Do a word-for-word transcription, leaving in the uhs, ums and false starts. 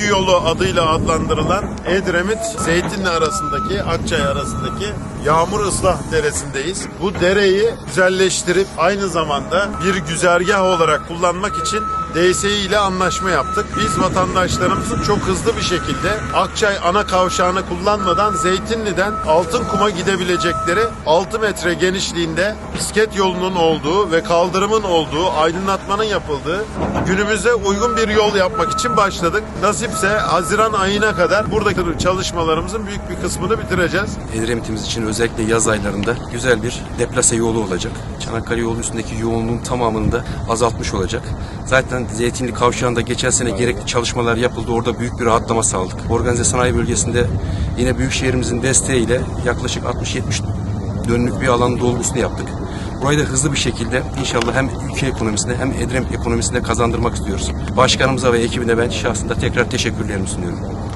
Tilki Yolu adıyla adlandırılan Edremit Zeytinli arasındaki, Akçay arasındaki Yağmur Islah Deresi'ndeyiz. Bu dereyi güzelleştirip aynı zamanda bir güzergah olarak kullanmak için D S İ ile anlaşma yaptık. Biz vatandaşlarımızın çok hızlı bir şekilde Akçay ana kavşağını kullanmadan Zeytinli'den Altınkum'a gidebilecekleri altı metre genişliğinde bisiklet yolunun olduğu ve kaldırımın olduğu, aydınlatmanın yapıldığı günümüze uygun bir yol yapmak için başladık. Nasipse Haziran ayına kadar buradaki çalışmalarımızın büyük bir kısmını bitireceğiz. Edremit'imiz için özellikle yaz aylarında güzel bir deplase yolu olacak. Çanakkale yolu üstündeki yoğunluğun tamamını da azaltmış olacak. Zaten Zeytinli Kavşağı'nda geçen sene gerekli çalışmalar yapıldı. Orada büyük bir rahatlama sağladık. Organize sanayi bölgesinde yine büyükşehirimizin desteğiyle yaklaşık altmış yetmiş dönümlük bir alanın dolgusunu yaptık. Burayı da hızlı bir şekilde inşallah hem ülke ekonomisine hem Edremit ekonomisine kazandırmak istiyoruz. Başkanımıza ve ekibine ben şahsında tekrar teşekkürlerimi sunuyorum.